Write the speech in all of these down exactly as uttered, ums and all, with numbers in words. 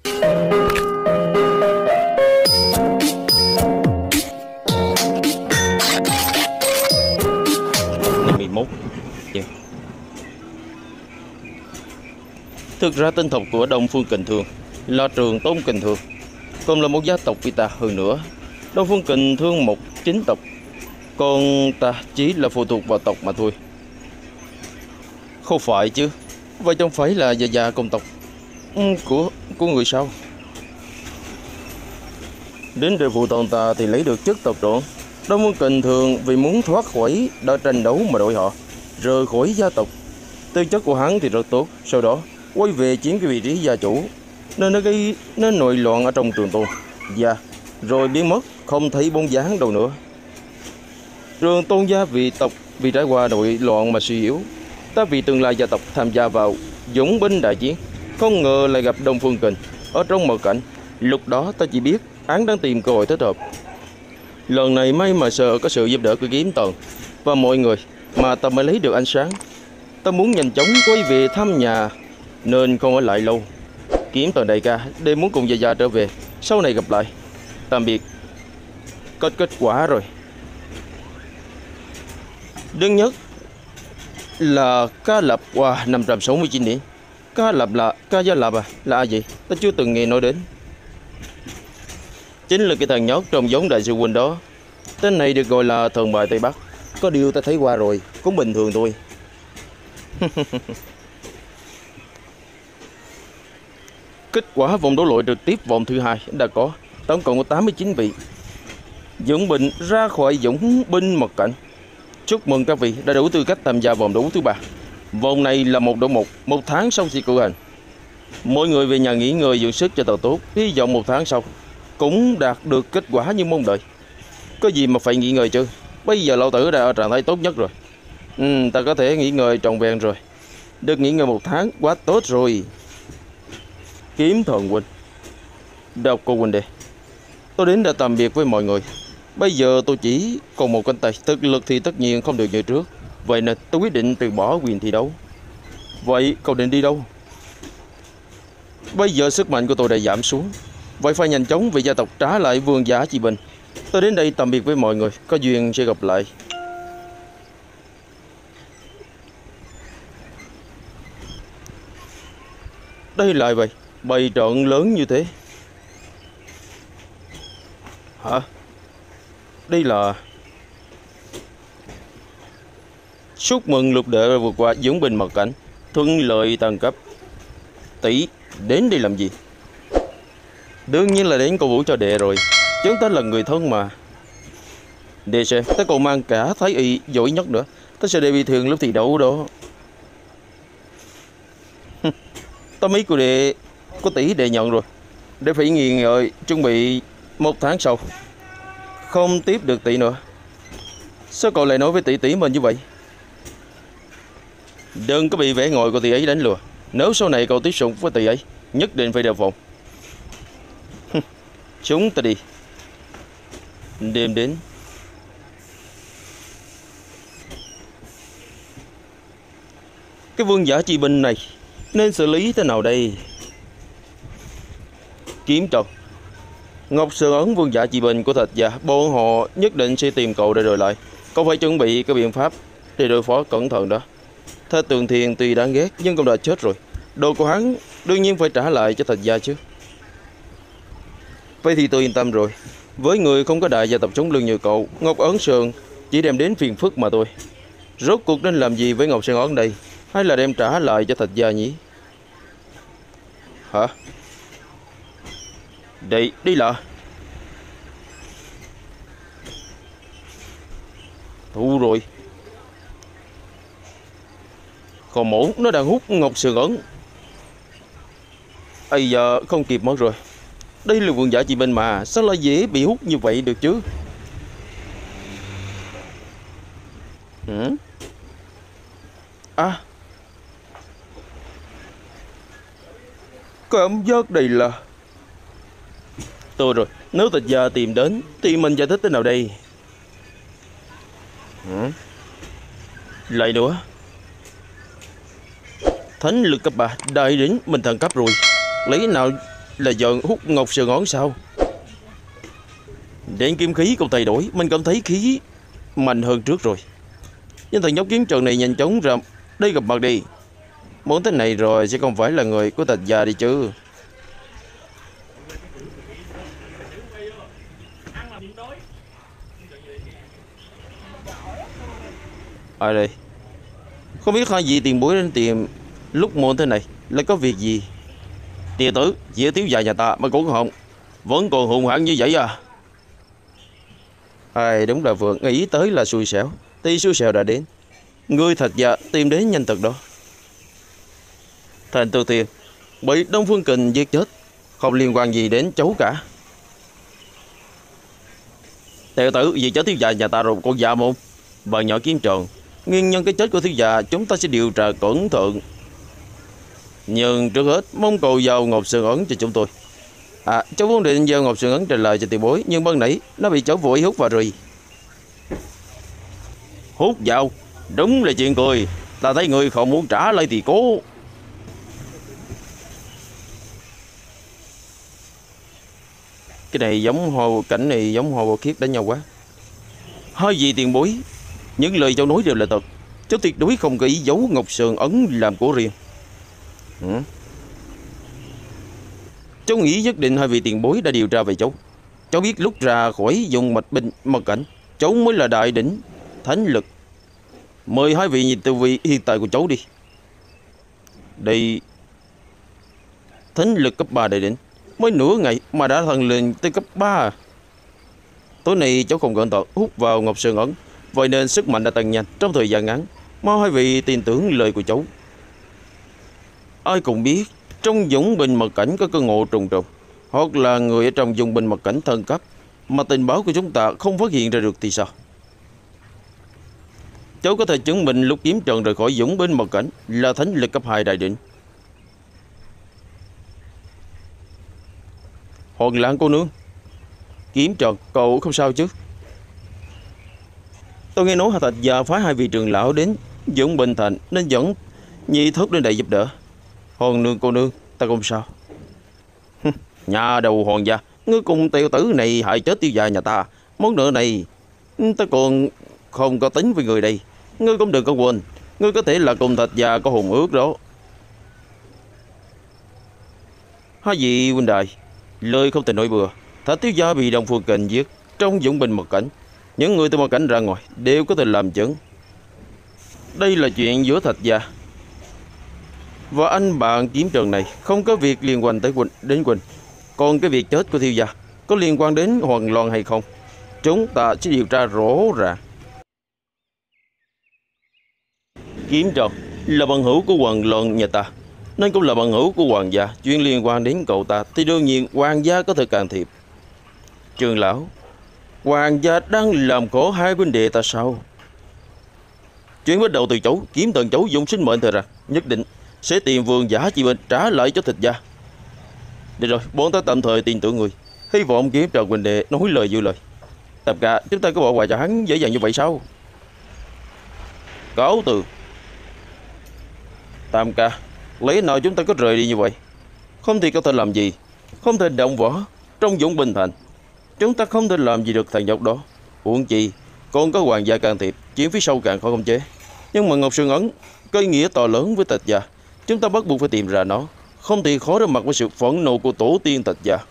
Ngày mười một. Yeah. Thực ra tên tộc của Đông Phương Kình Thương là Trường Tôn Kình Thương, còn là một gia tộc vì ta hơn nữa. Đông Phương Kình Thương một chính tộc, còn ta chỉ là phụ thuộc vào tộc mà thôi. Không phải chứ? Vậy chẳng phải là già già công tộc của của người sao? Đến đời phụ tôn ta thì lấy được chức tộc trưởng. Đông Phương Kình Thương vì muốn thoát khỏi đã tranh đấu mà đổi họ, rời khỏi gia tộc. Tư chất của hắn thì rất tốt, sau đó quay về chiếm cái vị trí gia chủ, nên nó gây nó nội loạn ở trong Trường Tôn gia, rồi biến mất không thấy bóng dáng đâu nữa. Trường Tôn gia vì tộc vì trải qua nội loạn mà suy yếu. Ta vì tương lai gia tộc tham gia vào dũng binh đại chiến, không ngờ lại gặp Đông Phương Kình ở trong mật cảnh. Lúc đó ta chỉ biết hắn đang tìm cơ hội thích hợp. Lần này may mà sợ có sự giúp đỡ của Kiếm Tần và mọi người mà ta mới lấy được ánh sáng. Ta muốn nhanh chóng quay về thăm nhà nên không ở lại lâu. Kiếm Tần đại ca đêm muốn cùng Gia Gia trở về, sau này gặp lại. Tạm biệt. Kết kết quả rồi. Đơn nhất là Cá Lập qua wow, năm trăm sáu mươi chín điểm. Cá Lập là Cá Gia Lập à? Là ai vậy? Ta chưa từng nghe nói đến. Chính là cái thằng nhóc trong giống đại sư huynh đó. Tên này được gọi là thần bài Tây Bắc. Có điều ta thấy qua rồi, cũng bình thường thôi. Kết quả vòng đấu loại trực tiếp vòng thứ hai đã có tổng cộng có tám mươi chín vị dũng binh ra khỏi dũng binh mật cảnh. Chúc mừng các vị đã đủ tư cách tham gia vòng đấu thứ ba. Vòng này là một đấu một, một tháng sau khi cử hành. Mọi người về nhà nghỉ ngơi dưỡng sức cho thật tốt. Hy vọng một tháng sau cũng đạt được kết quả như mong đợi. Có gì mà phải nghỉ ngơi chứ? Bây giờ lão tử đã ở trạng thái tốt nhất rồi. Ừ, ta có thể nghỉ ngơi trọn vẹn rồi. Được nghỉ ngơi một tháng quá tốt rồi. Kiếm Thần huynh, Độc Cô huynh đệ, tôi đến đã tạm biệt với mọi người. Bây giờ tôi chỉ còn một cánh tay, thực lực thì tất nhiên không được như trước. Vậy nên tôi quyết định từ bỏ quyền thi đấu. Vậy cậu định đi đâu? Bây giờ sức mạnh của tôi đã giảm xuống, vậy phải nhanh chóng vì gia tộc trả lại vương giả Chi Bình. Tôi đến đây tạm biệt với mọi người, có duyên sẽ gặp lại. Đây lại vậy, bày trận lớn như thế. Hả? Đây là... Chúc mừng lục đệ vượt qua dũng binh mật cảnh, thuận lợi tăng cấp. Tỷ đến đây làm gì? Đương nhiên là đến cổ vũ cho đệ rồi. Chúng ta là người thân mà. Đệ xem, ta còn mang cả thái y giỏi nhất nữa. Ta sẽ đệ bị thương lúc thi đấu đó. Tâm ý của đệ có tỷ đệ nhận rồi. Đệ phải nghỉ ngơi chuẩn bị một tháng sau. Không tiếp được tỷ nữa. Sao cậu lại nói với tỷ tỷ mình như vậy? Đừng có bị vẻ ngoài của tỷ ấy đánh lừa. Nếu sau này cậu tiếp xúc với tỷ ấy, nhất định phải đề phòng. Chúng ta đi. Đêm đến. Cái vương giả Chi Binh này nên xử lý thế nào đây? Kiếm Trần, Ngọc Sơn Ấn vương giả Chi Binh của Thạch Gia, bọn họ nhất định sẽ tìm cậu để rồi lại. Cậu phải chuẩn bị cái biện pháp để đối phó cẩn thận đó. Thế Tường Thiền tuy đáng ghét nhưng cũng đã chết rồi. Đồ của hắn đương nhiên phải trả lại cho Thạch Gia chứ. Vậy thì tôi yên tâm rồi. Với người không có đại gia tộc chống lưng như cậu, Ngọc Ấn Sơn chỉ đem đến phiền phức mà thôi. Rốt cuộc nên làm gì với Ngọc Sơn Ấn đây? Hay là đem trả lại cho Thạch Gia nhỉ? Hả? Đây, đi là thu rồi. Còn mổ nó đang hút Ngọc Sơn Ấn. Ây giờ không kịp mất rồi. Đây là vương giả Chi Binh mà, sao lại dễ bị hút như vậy được chứ? Ừ? À, cảm giác đây là... Tôi rồi, nếu Thạch Gia tìm đến thì mình giải thích thế nào đây? Ừ? Lại nữa. Thánh lực cấp ba đại đến mình thăng cấp rồi. Lấy nào là giận hút ngọc sờ ngón sao? Điện kim khí cũng thay đổi, mình cảm thấy khí mạnh hơn trước rồi. Nhưng thằng nhóc kiếm trần này nhanh chóng ra đây gặp mặt đi. Muốn thế này rồi sẽ không phải là người của Thạch gia đi chứ. Ai đây? Không biết hai vị tiền bối đến tìm lúc muộn thế này là có việc gì? Tiểu tử, dĩa thiếu gia nhà ta mà cũng không vẫn còn hùng hãn như vậy à? Ai đúng là vừa nghĩ tới là xui xẻo. Thì xui xẻo đã đến. Ngươi Thạch gia tìm đến nhanh thật đó. Thành Tư Tiên bị Đông Phương Kình giết chết, không liên quan gì đến cháu cả. Tiểu tử, vì chết thiếu gia nhà ta rồi con dạ môn. Bà nhỏ kiếm tròn, nguyên nhân cái chết của thiếu gia chúng ta sẽ điều tra cẩn thận. Nhưng trước hết mong cầu giao ngọc sơn ấn cho chúng tôi. À, cháu vốn định giao ngọc sơn ấn trả lời cho tiền bối, nhưng ban nãy nó bị cháu vội hút vào rồi. Hút vào? Đúng là chuyện cười. Ta thấy người không muốn trả lại thì cố. Cái này giống hồ cảnh này giống hồ khiết đánh nhau quá. Hai vị tiền bối, những lời cháu nói đều là thật. Cháu tuyệt đối không có ý giấu ngọc sơn ấn làm của riêng. Ừ. Cháu nghĩ nhất định hai vị tiền bối đã điều tra về cháu. Cháu biết lúc ra khỏi dùng mạch binh mật cảnh, cháu mới là đại đỉnh thánh lực. Mời hai vị nhìn tu vi hiện tại của cháu đi. Đây thánh lực cấp ba đại đỉnh, mới nửa ngày mà đã thăng lên tới cấp ba. Tối nay cháu không cẩn thận hút vào ngọc sơn ấn, vậy nên sức mạnh đã tăng nhanh trong thời gian ngắn. Mong hai vị tin tưởng lời của cháu. Ai cũng biết trong dũng binh mật cảnh có cơ ngộ trùng trùng, hoặc là người ở trong dung binh mật cảnh thân cấp mà tình báo của chúng ta không phát hiện ra được thì sao? Cháu có thể chứng minh lúc kiếm trần rời khỏi dũng binh mật cảnh là thánh lực cấp hai đại định. Hoàng Lãng cô nương, kiếm trần cậu không sao chứ? Tôi nghe nói Hà Thạch gia phái hai vị trưởng lão đến dũng binh thành nên dẫn Nhi Thất đến đây giúp đỡ. Hoàng nương cô nương, ta không sao. Nhà đầu hoàng gia, ngươi cùng tiểu tử này hại chết tiêu gia nhà ta. Món nợ này ta còn không có tính với người đây. Ngươi cũng đừng có quên, ngươi có thể là cùng Thạch gia có hùng ước đó. Hai vị huynh đài, lời không thể nói bừa. Thạch tiêu gia bị Đông Phương Kình giết trong dũng binh mật cảnh. Những người từ mật cảnh ra ngoài đều có thể làm chứng. Đây là chuyện giữa Thạch gia và anh bạn kiếm trần này, không có việc liên quan tới Quỳnh đến Quỳnh. Còn cái việc chết của Thiêu gia có liên quan đến Hoàng Loan hay không, chúng ta sẽ điều tra rõ ràng. Kiếm trần là bằng hữu của Hoàng Loan nhà ta, nên cũng là bằng hữu của Hoàng gia. Chuyện liên quan đến cậu ta thì đương nhiên Hoàng gia có thể can thiệp. Trường lão, Hoàng gia đang làm khổ hai huynh đệ ta sao? Chuyện bắt đầu từ cháu kiếm thần cháu dùng sinh mệnh thời ra, nhất định sẽ tìm vương giả chị bên trả lại cho Thạch gia. Được rồi, bọn ta tạm thời tin tưởng người. Hy vọng kiếm trần huynh đệ nói lời giữ lời. Tập cả chúng ta có bỏ quà cho hắn dễ dàng như vậy sao? Cáo từ. Tam ca, lấy nào chúng ta có rời đi như vậy? Không thì có thể làm gì? Không thể động võ trong dũng bình thành. Chúng ta không thể làm gì được thằng nhóc đó. Uổng chi còn có hoàng gia can thiệp, chuyện phía sau càng khó khống chế. Nhưng mà Ngọc Sương Ấn có ý nghĩa to lớn với Thạch gia, chúng ta bắt buộc phải tìm ra nó, không thì khó đối mặt với sự phẫn nộ của tổ tiên Thạch gia.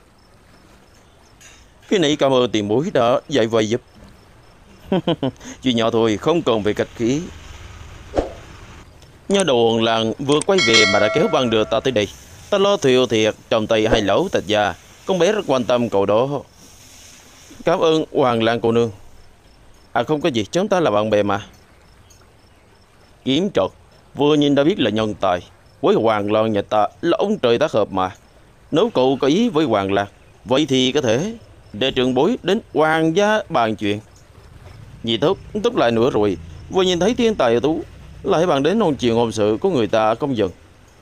Cái này cảm ơn tiền bối đã dạy vầy giúp. Chuyện nhỏ thôi, không cần phải cách khí. Nhà đồ làng vừa quay về mà đã kéo băng đưa ta tới đây. Ta lo thiêu thiệt trong tay hai lẩu Thạch gia, con bé rất quan tâm cậu đó. Cảm ơn Hoàng Lan cô nương. À không có gì, chúng ta là bạn bè mà. Kiếm trật vừa nhìn đã biết là nhân tài. Với Hoàng Lan nhà ta là ông trời tác hợp mà. Nếu cậu có ý với Hoàng Lan, vậy thì có thể để trưởng bối đến Hoàng gia bàn chuyện. Vì tốt, tốt lại nữa rồi. Vừa nhìn thấy thiên tài tú lại bàn đến hôn chuyện hôn sự của người ta không dừng.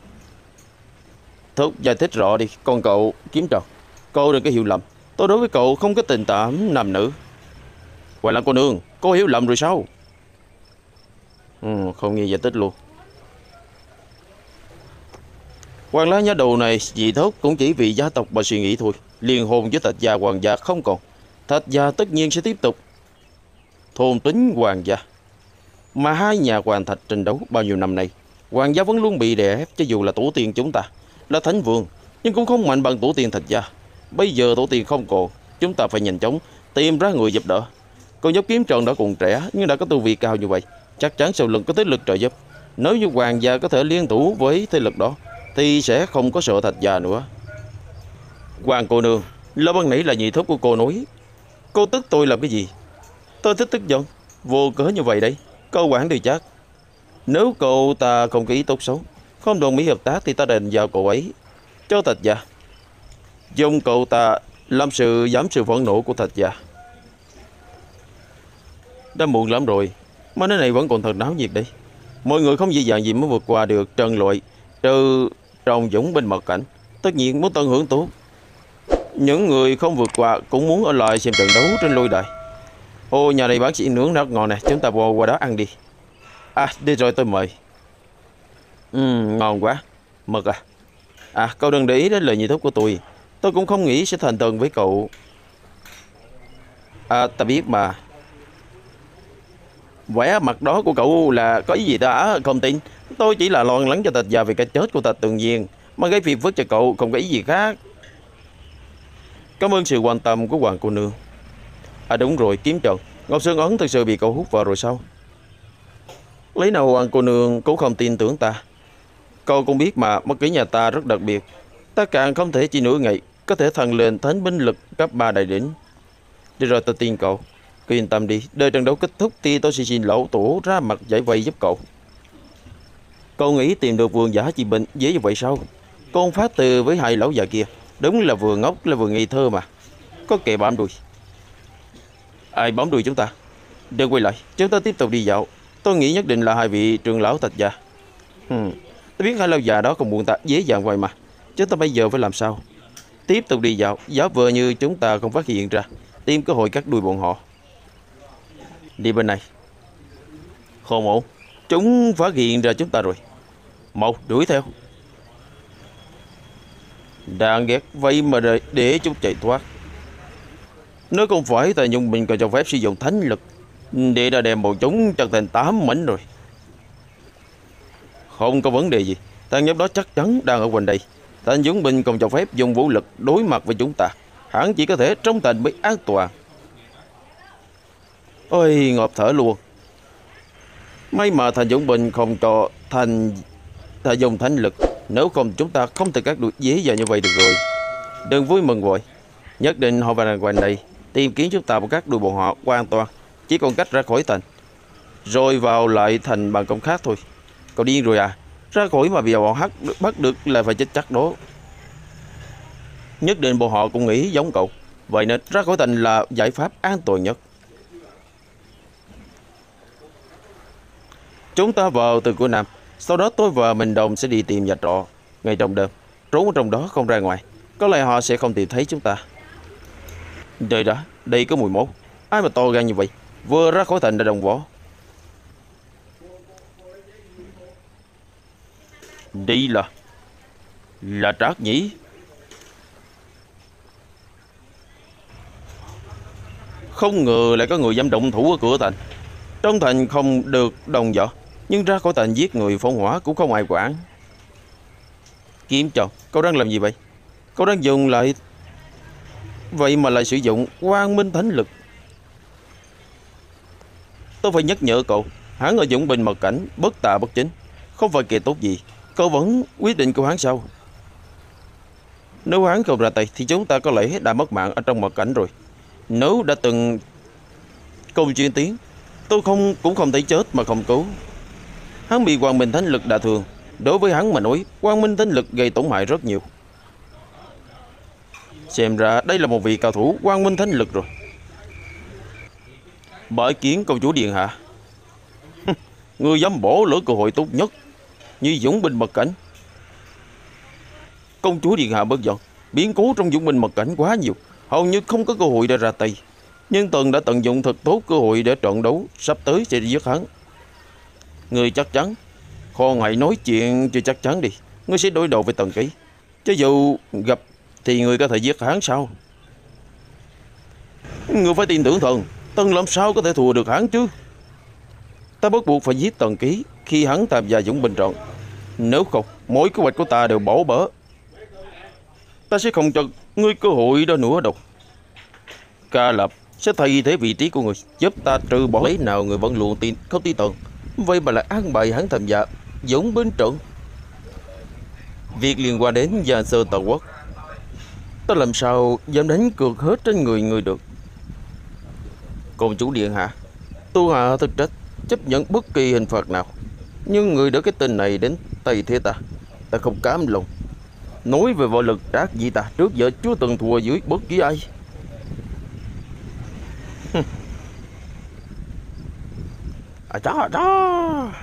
Thúc giải thích rõ đi. Còn cậu Kiếm trật, cậu đừng có hiểu lầm, tôi đối với cậu không có tình cảm nam nữ. Hoàng Lan cô nương, cô hiểu lầm rồi sao? Ừ, không nghe giải thích luôn. Quan lá nhá đầu này dị thốt cũng chỉ vì gia tộc mà suy nghĩ thôi. Liên hôn với Thạch gia hoàng gia không còn, Thạch gia tất nhiên sẽ tiếp tục thôn tính hoàng gia. Mà hai nhà hoàng Thạch tranh đấu bao nhiêu năm nay, hoàng gia vẫn luôn bị đè ép. Cho dù là tổ tiên chúng ta là thánh vương, nhưng cũng không mạnh bằng tổ tiên Thạch gia. Bây giờ tổ tiên không còn, chúng ta phải nhanh chóng tìm ra người giúp đỡ. Con nhóc kiếm tròn đã còn trẻ, nhưng đã có tu vi cao như vậy, chắc chắn sau lưng có thế lực trợ giúp. Nếu như hoàng gia có thể liên thủ với thế lực đó, thì sẽ không có sợ Thạch gia nữa. Hoàng cô nương, Lô Băng Nỉ là nhị thúc của cô nói. Cô tức tôi làm cái gì? Tôi thích tức giận vô cớ như vậy đấy. Cô quản điều chắc. Nếu cậu ta không có ý tốt xấu, không đồng ý hợp tác, thì ta đền vào cậu ấy cho Thạch gia, dùng cậu ta làm sự giảm sự phẫn nộ của Thạch gia. Đã muộn lắm rồi, mà nơi này vẫn còn thật náo nhiệt đấy. Mọi người không dễ dàng gì mới vượt qua được trần loại trừ trong dũng binh mật cảnh. Tất nhiên muốn tận hưởng tốt. Những người không vượt qua cũng muốn ở lại xem trận đấu trên lôi đài. Ô, nhà này bán chỉ nướng rất ngon nè, chúng ta vô qua đó ăn đi. À, đi rồi tôi mời. Ừ, ngon quá. Mực à? À, cậu đừng để ý đến lời nhị thúc của tôi. Tôi cũng không nghĩ sẽ thành thân với cậu. À, ta biết mà. Vẻ mặt đó của cậu là có ý gì ta không tin. Tôi chỉ là lo lắng cho Thạch gia vì cái chết của Thạch Tường Nhiên, mà gây phiền phức cho cậu, không có ý gì khác. Cảm ơn sự quan tâm của hoàng cô nương. À đúng rồi, kiếm trần, Ngọc Sơn Ấn thực sự bị cậu hút vào rồi sao? Lấy nào hoàng cô nương cũng không tin tưởng ta. Cậu cũng biết mà, mất kỹ nhà ta rất đặc biệt. Ta càng không thể chỉ nửa ngày có thể thăng lên thánh binh lực cấp ba đại đỉnh. Đi rồi, ta tin cậu. Cứ yên tâm đi, đợi trận đấu kết thúc thì tôi sẽ xin lão tổ ra mặt giải vây giúp cậu. Cậu nghĩ tìm được vườn giả trị bệnh dễ như vậy sao? Con phát từ với hai lão già kia đúng là vừa ngốc là vừa ngây thơ mà. Có kẻ bám đuôi. Ai bám đuôi chúng ta? Đừng quay lại, chúng ta tiếp tục đi dạo. Tôi nghĩ nhất định là hai vị trưởng lão Thạch gia. Hmm. Tôi biết hai lão già đó không buồn ta dễ dàng vậy mà. Chúng ta bây giờ phải làm sao? Tiếp tục đi dạo, giả vờ như chúng ta không phát hiện ra, tìm cơ hội cắt đuôi bọn họ. Đi bên này. Không ổn, chúng phát hiện ra chúng ta rồi. Một, đuổi theo. Đáng ghét, vậy mà để, để chúng chạy thoát. Nếu không phải Tà Nhung mình còn cho phép sử dụng thánh lực, để đã đem bọn chúng trở thành tám mảnh rồi. Không có vấn đề gì, thằng nhóc đó chắc chắn đang ở quanh đây. Tà Nhung mình còn cho phép dùng vũ lực đối mặt với chúng ta, hắn chỉ có thể trong thành mới an toàn. Ôi, ngộp thở luôn. May mà Thành Dũng Bình không cho Thành ta dùng thánh lực, nếu không chúng ta không thể cắt đuôi dễ dàng như vậy được rồi. Đừng vui mừng vội, nhất định họ vào quanh đây tìm kiếm chúng ta và cắt đuôi bọn họ hoàn toàn. Chỉ còn cách ra khỏi thành, rồi vào lại thành bằng công khác thôi. Cậu điên rồi à? Ra khỏi mà bây giờ bọn hắc bắt được là phải chết chắc đó. Nhất định bọn họ cũng nghĩ giống cậu, vậy nên ra khỏi thành là giải pháp an toàn nhất. Chúng ta vào từ cửa Nam, sau đó tôi và Minh Đồng sẽ đi tìm nhà trọ ngay trong đêm, trốn ở trong đó không ra ngoài. Có lẽ họ sẽ không tìm thấy chúng ta. Đợi đã, đây có mùi máu. Ai mà to gan như vậy, vừa ra khỏi thành đã đồng võ. Đi là Là Trác nhỉ? Không ngờ lại có người dám động thủ ở cửa thành. Trong thành không được đồng võ, nhưng ra khỏi thành giết người phóng hỏa cũng không ai quản. Kiếm chồng, cậu đang làm gì vậy? Cậu đang dùng lại vậy mà lại sử dụng quang minh thánh lực. Tôi phải nhắc nhở cậu, hắn ở dũng binh mật cảnh, bất tà bất chính, không phải kẻ tốt gì. Cậu vẫn quyết định của hắn sao? Nếu hắn không ra tay thì chúng ta có lẽ đã mất mạng ở trong mật cảnh rồi. Nếu đã từng công chuyên tiến, tôi không cũng không thể chết mà không cứu. Hắn bị quang minh thánh lực đả thương. Đối với hắn mà nói, quang minh thánh lực gây tổn hại rất nhiều. Xem ra đây là một vị cao thủ quang minh thánh lực rồi. Bái kiến công chúa điện hạ. Ngươi dám bỏ lỡ cơ hội tốt nhất như dũng binh mật cảnh. Công chúa điện hạ bất giận, biến cố trong dũng binh mật cảnh quá nhiều, hầu như không có cơ hội để ra tay. Nhưng Tần đã tận dụng thật tốt cơ hội để trận đấu sắp tới sẽ đi giết hắn. Người chắc chắn? Khoan hãy nói chuyện chưa chắc chắn đi. ngươi sẽ đối đầu với Tần Ký. Cho dù gặp thì ngươi có thể giết hắn sao? Ngươi phải tin tưởng thần, Tần làm sao có thể thua được hắn chứ? Ta bắt buộc phải giết Tần Ký khi hắn tham gia dũng binh trận. Nếu không, mỗi kế hoạch của ta đều bỏ bỡ. Ta sẽ không cho ngươi cơ hội đó nữa đâu. Ca Lập sẽ thay thế vị trí của người, giúp ta trừ bỏ lấy nào người vẫn luôn tin không tin Tần. Vậy mà lại an bài hắn tham gia dũng binh trận. Việc liên quan đến gia sơ Tần Quốc, ta làm sao dám đánh cược hết trên người người được. Công chủ điện hạ, tu hạ thực trách chấp nhận bất kỳ hình phạt nào, nhưng người đỡ cái tên này đến tay thế ta, ta không cam lòng. Nói về võ lực trác gì ta trước giờ chưa từng thua dưới bất kỳ ai. À đó đó.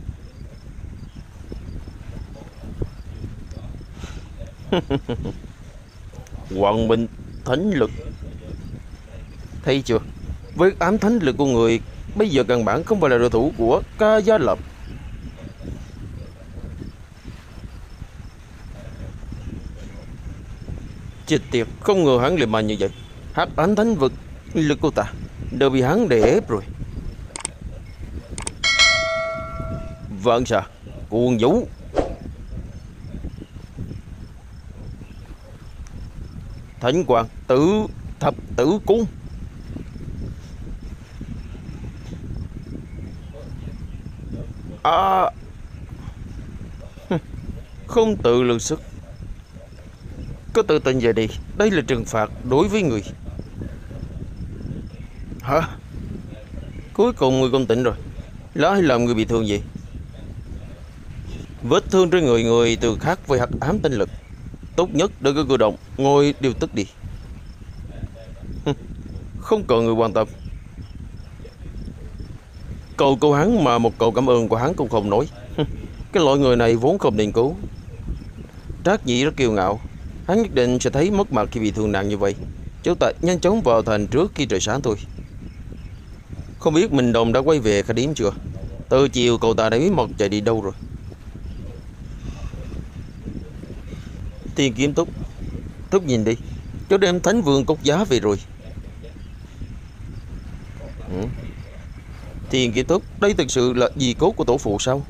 Hoàng Minh thánh lực, thấy chưa? Với ám thánh lực của người bây giờ căn bản không phải là đối thủ của Ca Gia Lập. Chết tiệt, không ngờ hắn lại mạnh như vậy. Hắc ám thánh vực lực của ta đều bị hắn đè ép rồi. Vâng sao? Cuồng vũ. Thánh quang tử thập tử cung. À, không tự lượng sức. Có tự tin về đi, đây là trừng phạt đối với người. Hả? Cuối cùng người cũng tỉnh rồi. Lỡ hay làm người bị thương gì? Vết thương trên người người từ khác với hắc ám tinh lực. Tốt nhất đừng có cử động, ngồi điều tức đi. Không cần người quan tâm. Cầu cứu hắn mà một câu cảm ơn của hắn cũng không nói. Cái loại người này vốn không nên cứu. Trác Nhĩ rất kiêu ngạo, hắn nhất định sẽ thấy mất mặt khi bị thương nặng như vậy. Chúng ta nhanh chóng vào thành trước khi trời sáng thôi. Không biết Minh Đồng đã quay về Kha Điếm chưa? Từ chiều cậu ta đã bí mật chạy đi đâu rồi? Thiên Kiếm Túc, Túc nhìn đi, cháu đem Thánh Vương Cốc Giá về rồi. Ừ. Thiên Kiếm Túc, đây thực sự là di cốt của tổ phụ sao?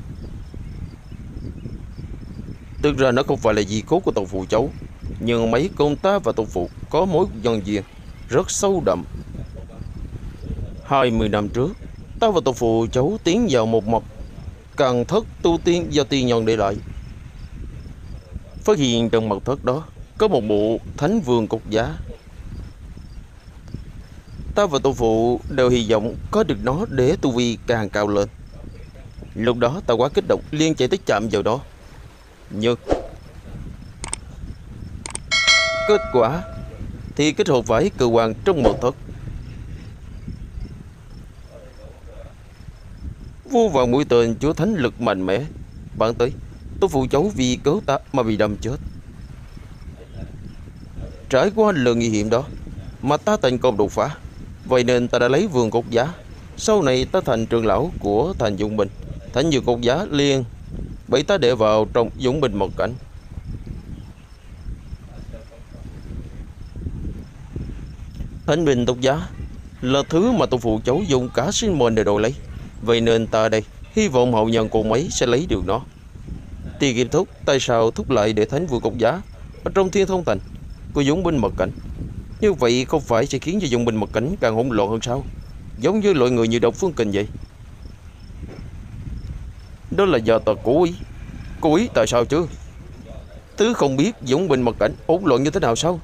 Thực ra nó không phải là di cốt của tổ phụ cháu, nhưng mấy con ta và tổ phụ có mối nhân duyên rất sâu đậm. Hai mươi năm trước, ta và tổ phụ cháu tiến vào một mật càng thất tu tiên do tiên nhân để lại. Phát hiện trong mật thất đó có một bộ Thánh Vương Cốc Giá. Ta và tổ phụ đều hy vọng có được nó để tu vi càng cao lên. Lúc đó ta quá kích động, liền chạy tới chạm vào đó. Nhưng kết quả thì kích hoạt phải cơ quan trong mật thất. Vô vàn mũi tên chứa thánh lực mạnh mẽ bắn tới. Tổ phụ cháu vì cớ ta mà bị đâm chết. Trải qua lần nguy hiểm đó mà ta thành công đột phá, vậy nên ta đã lấy Vương Cốc Giá. Sau này ta thành trưởng lão của thành Dũng Binh. Thánh Vương Cốc Giá liền bị ta để vào trong Dũng Binh Mật Cảnh. Thánh Binh Cốc Giá là thứ mà tổ phụ cháu dùng cả sinh mệnh để đổi lấy, vậy nên ta đây hy vọng hậu nhân cô mấy sẽ lấy được nó. Tiền Kiếm Thúc, tại sao thúc lại để Thánh Vương Cốc Giá ở trong Thiên Thông Thành của Dũng Binh Mật Cảnh? Như vậy không phải sẽ khiến cho Dũng Binh Mật Cảnh càng hỗn loạn hơn sao? Giống như loại người như Độc Phương Kình vậy. Đó là do ta cố ý. Cố ý tại sao chứ? Thứ không biết Dũng Binh Mật Cảnh hỗn loạn như thế nào sao?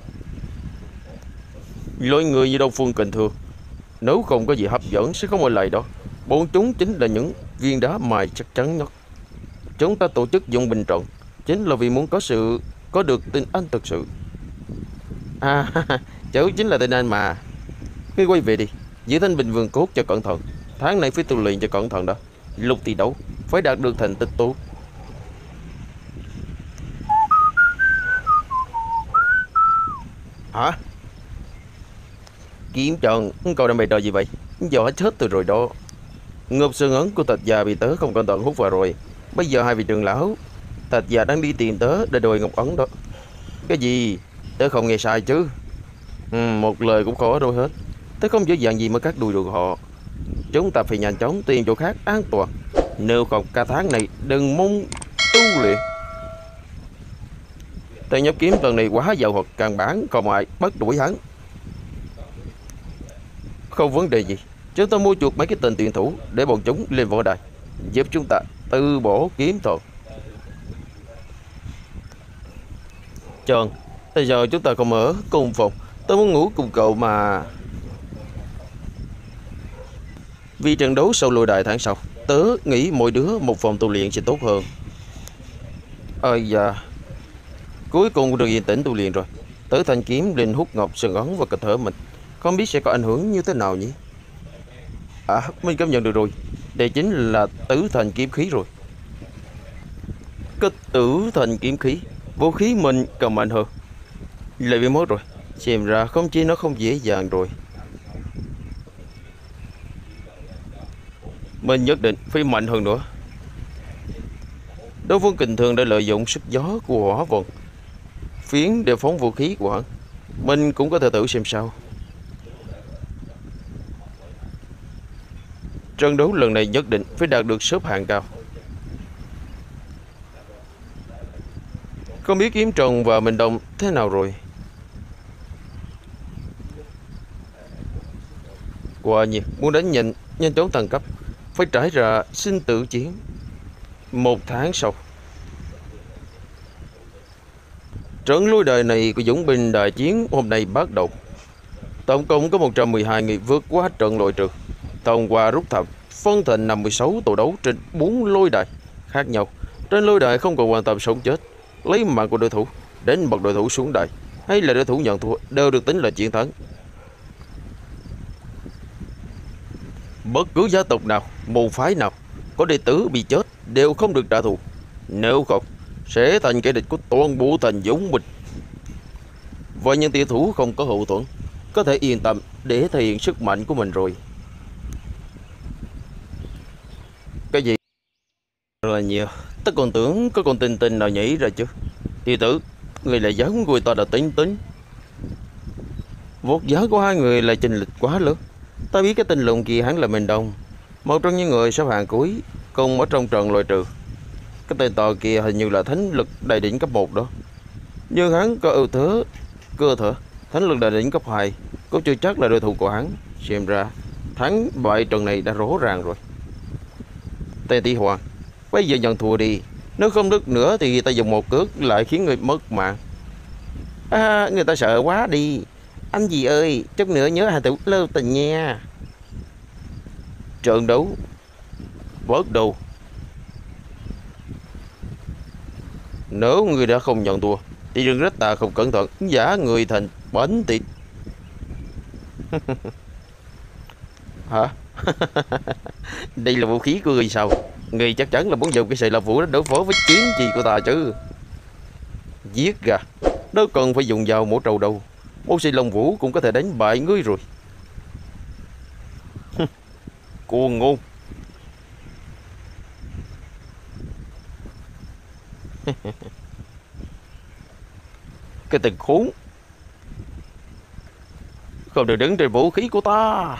Loại người như Độc Phương Kình thường, nếu không có gì hấp dẫn sẽ không ở lại đó. Bọn chúng chính là những viên đá mài chắc chắn nhất. Chúng ta tổ chức Dũng Binh trận chính là vì muốn có sự có được tin anh thực sự. À, cháu chính là tên anh mà. Ngươi quay về đi, giữ Thanh Bình Vương Cốt cho cẩn thận. Tháng này phải tu luyện cho cẩn thận đó. Lúc thi đấu phải đạt được thành tích tốt. Hả? Kiếm Trần, cậu đang bày trò gì vậy? Giờ hết chết từ rồi đó. Ngọc Sơn ấn của Tịch Già bị tớ không cẩn thận hút vào rồi. Bây giờ hai vị trưởng lão Thạch già đang đi tìm tớ để đòi ngọc ấn đó. Cái gì? Tớ không nghe sai chứ? Ừ, một lời cũng khó rồi hết. Tớ không dễ dàng gì mà cắt đuôi được họ. Chúng ta phải nhanh chóng tìm chỗ khác an toàn. Nếu không cả tháng này đừng mong tu luyện. Tay nhóc kiếm lần này quá giàu hoặc càng bản còn ai bắt đuổi hắn. Không vấn đề gì. Chúng ta mua chuộc mấy cái tên tuyển thủ để bọn chúng lên võ đài, giúp chúng ta từ bỏ kiếm thuật. Trần, bây giờ chúng ta không ở cùng phòng. Tôi muốn ngủ cùng cậu mà. Vì trận đấu sau lôi đài tháng sau, tớ nghĩ mỗi đứa một phòng tu luyện sẽ tốt hơn. Ơi da, cuối cùng được yên tĩnh tu luyện rồi. Tớ thanh kiếm lên hút ngọc sừng ấn và cơ thể mình. Không biết sẽ có ảnh hưởng như thế nào nhỉ? À, mình cảm nhận được rồi. Đây chính là tứ thành kiếm khí rồi. Cái tử thành kiếm khí, vũ khí mình cầm mạnh hơn. Lại bị mất rồi. Xem ra không chỉ nó không dễ dàng rồi. Mình nhất định phải mạnh hơn nữa. Đối phương kình thường đã lợi dụng sức gió của hỏa vận phiến để phóng vũ khí của hắn. Mình cũng có thể thử xem sao. Trận đấu lần này nhất định phải đạt được xếp hạng cao. Không biết Kiếm Trần và Minh Đông thế nào rồi? Quả nhiên muốn đánh nhanh nhanh chóng tăng cấp phải trải ra sinh tử chiến. Một tháng sau, trận lôi đài này của Dũng binh đại chiến hôm nay bắt đầu. Tổng cộng có một trăm mười hai người vượt qua trận loại trừ. Thông qua rút thăm phân thành năm mươi sáu tổ đấu trên bốn lôi đài khác nhau. Trên lôi đài không còn quan tâm sống chết, lấy mạng của đối thủ, đến bật đối thủ xuống đài hay là đối thủ nhận thua đều được tính là chiến thắng. Bất cứ gia tộc nào, môn phái nào có đệ tử bị chết đều không được trả thù. Nếu không sẽ thành kẻ địch của toàn bộ thành Dũng binh. Và những tiểu thủ không có hậu thuẫn có thể yên tâm để thể hiện sức mạnh của mình rồi. Cái gì là nhiều? Tớ còn tưởng có con tinh tinh nào nhảy ra chứ. Tiểu tử, người lại giống người ta đã tính tính. Vột giá của hai người là chênh lệch quá lớn. Ta biết cái tên lùn kia hắn là Minh Đông, một trong những người xếp hạng cuối cùng ở trong trận loại trừ. Cái tên to kia hình như là thánh lực đại đỉnh cấp một đó. Nhưng hắn có ưu thế cơ thể thánh lực đại đỉnh cấp hai, cũng chưa chắc là đối thủ của hắn. Xem ra thắng bại trận này đã rõ ràng rồi. Tề Tỷ Hoàng, bây giờ nhận thua đi. Nếu không được nữa thì ta dùng một cước lại khiến người mất mạng. À, người ta sợ quá đi. Anh gì ơi, chút nữa nhớ hai tử lưu tình nha. Trận đấu bắt đầu. Nếu người đã không nhận thua thì đừng trách ta không cẩn thận giả người thành bánh thịt. Hả? Đây là vũ khí của người sao? Người chắc chắn là muốn dùng cái sợi lông vũ để đối phó với kiếm gì của ta chứ. Giết gà, đâu cần phải dùng dao mổ trâu đâu. Một sợi lông vũ cũng có thể đánh bại ngươi rồi. Cuồng ngôn. Cái tên khốn, không được đứng trên vũ khí của ta.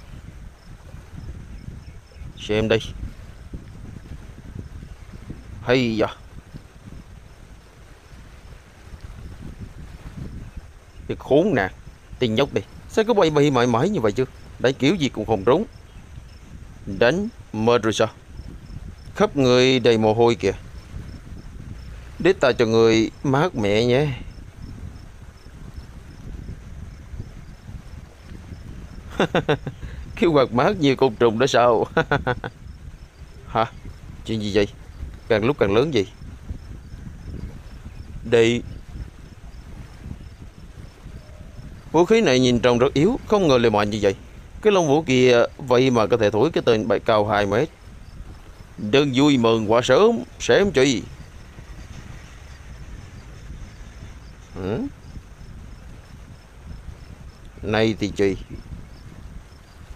Xem đây. Hay da. Cái khốn nạn, tiền nhóc đi. Sao cứ bay bay mãi mãi như vậy chứ? Đánh kiểu gì cũng không trúng. Đánh mệt rồi sao? Khắp người đầy mồ hôi kìa. Để ta cho người mát mẹ nhé. Cái quạt mát như côn trùng đó sao? Hả? Chuyện gì vậy? Càng lúc càng lớn gì? Đây, vũ khí này nhìn trông rất yếu, không ngờ lại mạnh như vậy. Cái lông vũ kia vậy mà có thể thổi cái tên bay cao hai mét. Đừng vui mừng quá sớm, xem chi. Ừ? Này thì chi?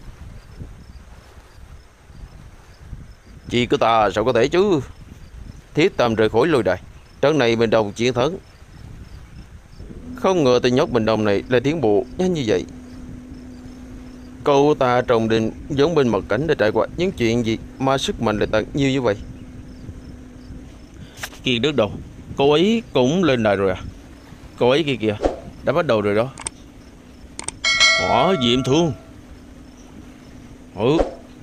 Chi của ta sao có thể chứ? Thiết Tam rời khỏi lôi đài. Trận này Bình Đồng chiến thắng. Không ngờ tên nhóc Bình Đồng này lại tiến bộ nhanh như vậy. Cậu ta trồng đình giống bên mặt cảnh đã trải qua những chuyện gì mà sức mạnh lại tăng nhiều như vậy? Kiên Đức đâu? Cô ấy cũng lên đài rồi à? Cô ấy kia kìa, đã bắt đầu rồi đó. Hỏa Diệm Thương. Ừ.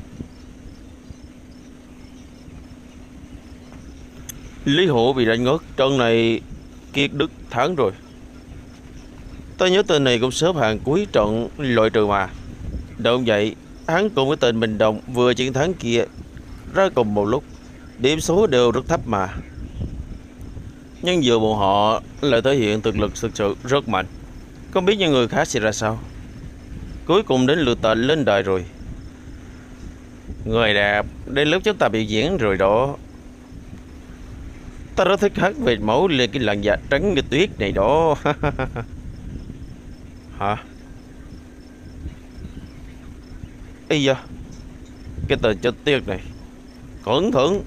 Lý Hộ bị đánh ngất. Trận này Kiệt Đức thắng rồi. Tôi nhớ tên này cũng xếp hàng cuối trận loại trừ mà. Đúng vậy, hắn cùng với tên Bình Đồng vừa chiến thắng kia ra cùng một lúc. Điểm số đều rất thấp mà. Nhưng vừa bọn họ lại thể hiện thực lực thực sự rất mạnh. Không biết những người khác sẽ ra sao. Cuối cùng đến lượt ta lên đài rồi. Người đẹp, đến lúc chúng ta biểu diễn rồi đó. Ta rất thích hát về mẫu lên cái làn da trắng như tuyết này đó. Hả? Ây da, cái tên chết tiệt này. Cẩn thận.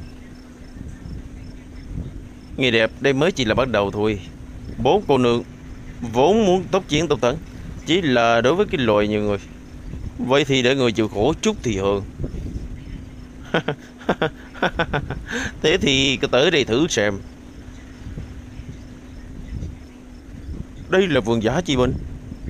Người đẹp, đây mới chỉ là bắt đầu thôi. Bốn cô nương vốn muốn tốc chiến tốc thắng, chỉ là đối với cái loại nhiều người. Vậy thì để người chịu khổ chút thì hơn. Thế thì cứ tới đây thử xem. Đây là vườn giả Chi Minh.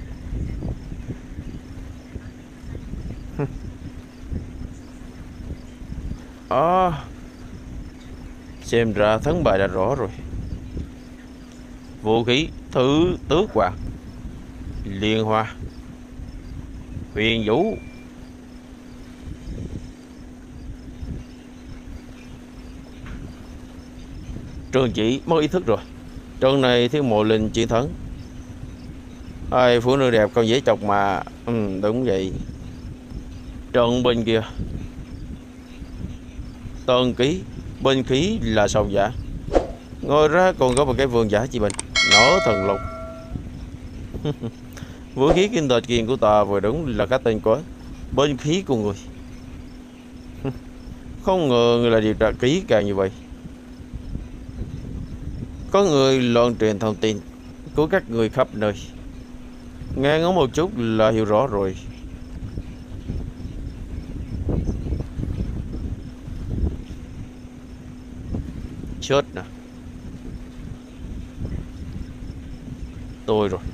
À, xem ra thắng bại đã rõ rồi. Vũ khí thứ tước hoàng, liên hoa, huyền vũ. Trường chỉ mất ý thức rồi. Trận này Thiên Mộ Linh chiến thắng. Ai phụ nữ đẹp còn dễ chọc mà. Ừ, đúng vậy. Trận bên kia Tân ký bên khí là sòng giả. Ngồi ra còn có một cái vườn giả Chi Bình nổ thần lục. Vũ khí kinh tịch kiền của ta vừa đúng là cái tên của bên khí của người. Không ngờ người là điều tra kỹ càng như vậy. Có người loan truyền thông tin của các người khắp nơi. Nghe ngóng một chút là hiểu rõ rồi. Chết nè. Tôi rồi.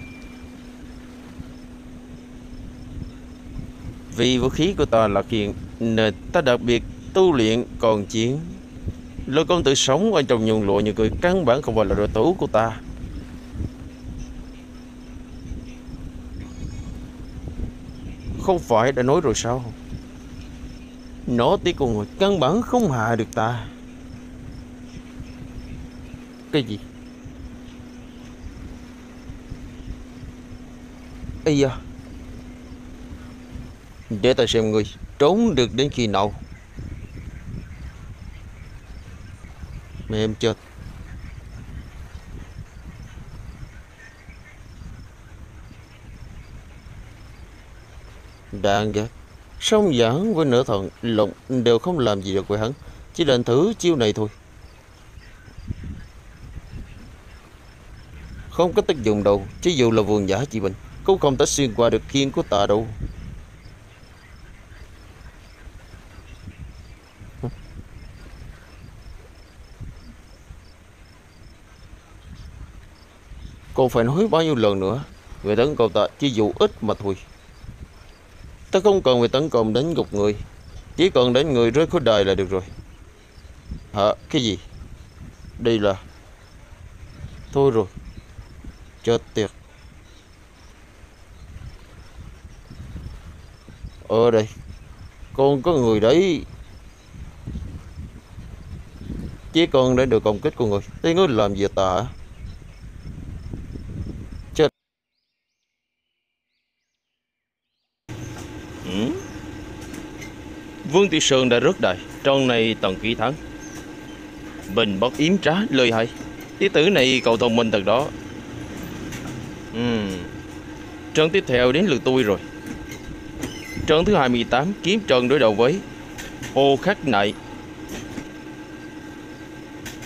Vì vũ khí của ta là kiền nên ta đặc biệt tu luyện còn chiến. Lôi công tử sống ở trong nhung lụa như người căn bản không phải là đối thủ của ta. Không phải đã nói rồi sao? Nó tí con người căn bản không hạ được ta. Cái gì? Ây da. Để ta xem người trốn được đến khi nào. Mẹ em chết. Đạn ghét. Song giảng với nửa thần lụng đều không làm gì được với hắn. Chỉ định thử chiêu này thôi. Không có tác dụng đâu. Chứ dù là vườn giả Chi Bình cũng không thể xuyên qua được khiên của ta đâu. Còn phải nói bao nhiêu lần nữa. Người tấn công ta chỉ dù ít mà thôi. Ta không cần phải tấn công đến gục người. Chỉ cần đến người rơi khỏi đời là được rồi. Hả? Cái gì? Đây là... Thôi rồi. Chết tiệt. Ở đây còn có người đấy. Chỉ cần để được công kích của người thì ngươi làm gì ta hả? Chết. Ừ? Vương Tiểu Sơn đã rớt đài. Trong này Tần Ký thắng. Bình bất yếm trá lời hay. Tí tử này cậu thông minh thật đó. Ừ. Trận tiếp theo đến lượt tôi rồi. Trận thứ hai mươi tám kiếm trận đối đầu với Hồ Khắc Nại.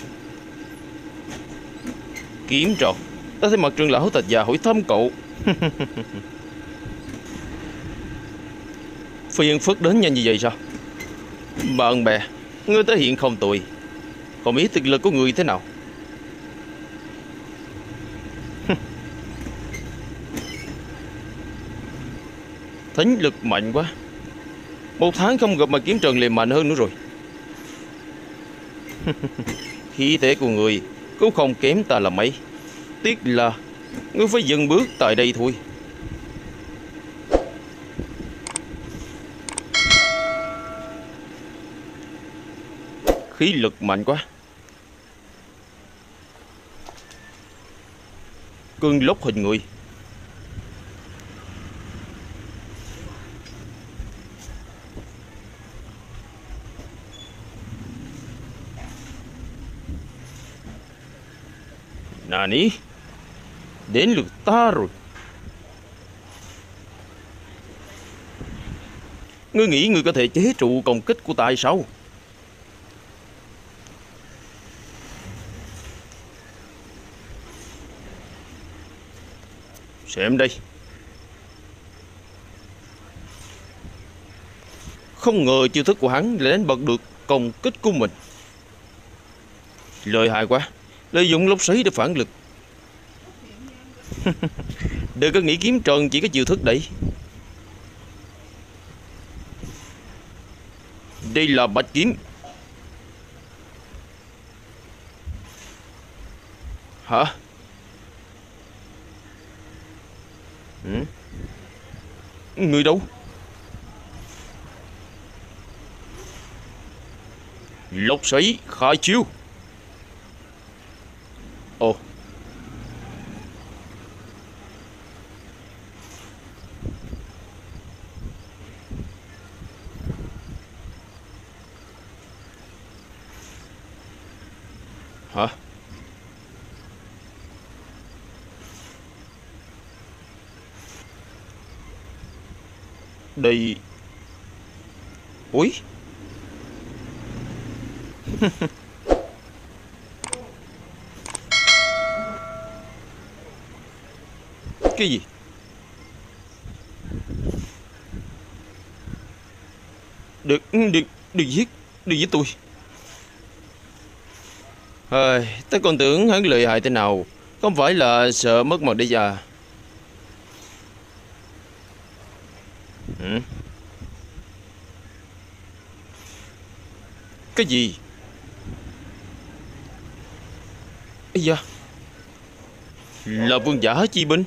Kiếm Tròn, ta thấy mặt trưởng lão Thạch Gia hỏi thăm cậu. Phiền phức đến nhanh như vậy sao? Bạn bè, ngươi thể hiện không tồi. Không biết thực lực của người thế nào? Thánh lực mạnh quá. Một tháng không gặp mà Kiếm Trần liền mạnh hơn nữa rồi. Khí thế của người cũng không kém ta là mấy. Tiếc là ngươi phải dừng bước tại đây thôi. Khí lực mạnh quá. Cơn lốc hình người. Nani? Đến lượt ta rồi. Ngươi nghĩ ngươi có thể chế trụ công kích của ta hay sao? Xem đây. Không ngờ chiêu thức của hắn lại đánh bật được công kích của mình. Lợi hại quá. Lợi dụng lốc xoáy để phản lực. Đừng có nghĩ Kiếm Trần chỉ có chiêu thức đấy. Đây là bạch kiếm. Hả? Ừ? Người đâu? Lốc xoáy khai chiêu. Ồ. Hả? Đây. Ui. Cái gì? Đừng, đừng, đừng giết, đừng giết tôi. Ơi, ta còn tưởng hắn lợi hại thế nào. Không phải là sợ mất mặt đấy già. Ừ? Cái gì? Ây da. Là vương giả chi binh.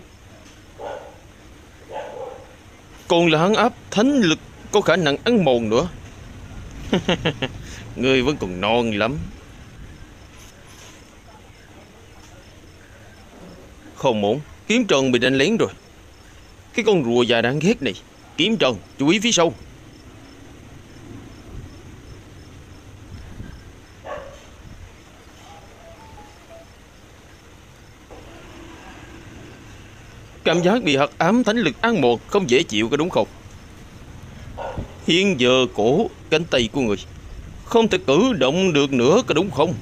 Còn là hắn áp thánh lực có khả năng ăn mòn nữa. Ngươi vẫn còn non lắm. Không muốn. Kiếm Trần bị đánh lén rồi. Cái con rùa già đáng ghét này. Kiếm Trần, chú ý phía sau. Cảm giác bị hắc ám thánh lực ăn mòn không dễ chịu có đúng không? Hiện giờ cổ cánh tay của người không thể cử động được nữa có đúng không?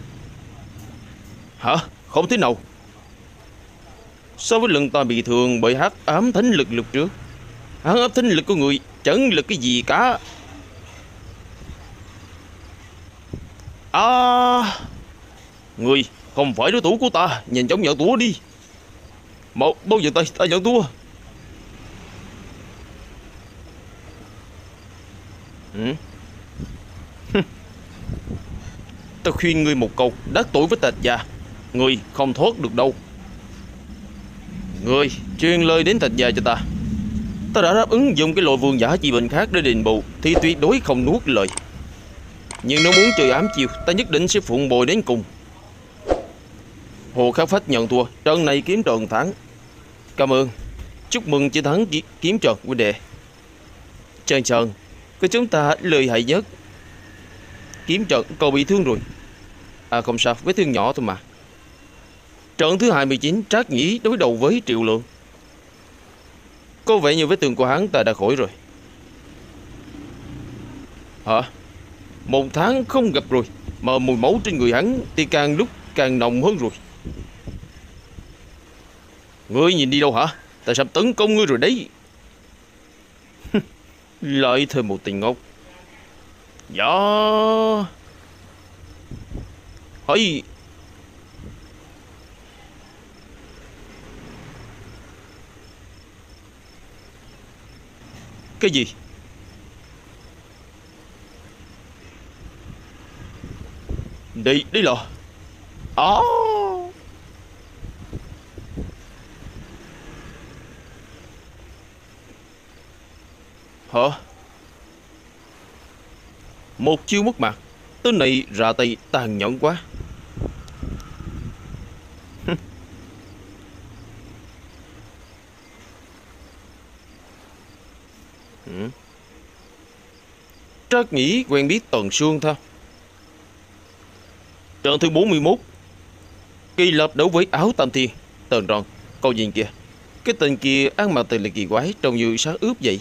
Hả? Không thế nào? So với lần ta bị thương bởi hắc ám thánh lực lúc trước, hắc ám thánh lực của người chẳng là cái gì cả. À, người không phải đối thủ của ta, nhanh chóng nhận thua đi. Một bao giờ tay ta nhận thua. Ừ? Ta khuyên ngươi một câu, đắc tội với Thạch Gia, ngươi không thoát được đâu. Ngươi truyền lời đến Thạch Gia cho ta. Ta đã đáp ứng dùng cái loại vương giả chi bệnh khác để đền bù, thì tuyệt đối không nuốt lời. Nhưng nếu muốn chơi ám chiêu, ta nhất định sẽ phụng bồi đến cùng. Hồ Khắc Phách nhận thua, trận này Kiếm Trần thắng. Cảm ơn. Chúc mừng chiến thắng Kiếm Trần huynh đệ. Trần Trần, của chúng ta lợi hại nhất. Kiếm Trần, cậu bị thương rồi. À không sao, vết thương nhỏ thôi mà. Trận thứ hai mươi chín, Trác Nhĩ đối đầu với Triệu Lượng. Có vẻ như vết thương của hắn ta đã khỏi rồi. Hả? Một tháng không gặp rồi, mà mùi máu trên người hắn thì càng lúc càng nồng hơn rồi. Ngươi nhìn đi đâu hả? Ta sắp tấn công ngươi rồi đấy. Lại thêm một tiền ngốc. Dạ. Hỡi. Cái gì? Đây, đây là à. Hả? Một chiêu mất mặt. Tên này ra tay tàn nhẫn quá. Ừ. Trác nghĩ quen biết Tần Sương thôi. Trận thứ bốn mươi mốt. Kỳ Lập đấu với Áo Tam Thiên. Tần Ron, câu nhìn kìa. Cái tên kia ăn mặc tên là kỳ quái, trông như xác ướp vậy.